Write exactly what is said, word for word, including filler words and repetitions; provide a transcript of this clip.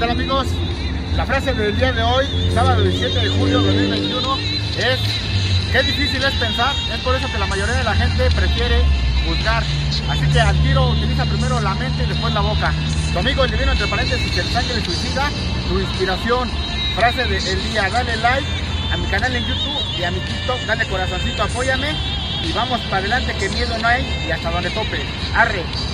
tal, amigos? La frase del día de hoy, sábado diecisiete de julio de dos mil veintiuno, es: qué difícil es pensar. Es por eso que la mayoría de la gente prefiere juzgar. Así que al tiro utiliza primero la mente y después la boca. Tu amigo el divino, entre paréntesis, el sangre suicida, tu inspiración. Frase del día: dale like a mi canal en YouTube y a mi TikTok, dale corazoncito, apóyame y vamos para adelante, que miedo no hay y hasta donde tope. Arre.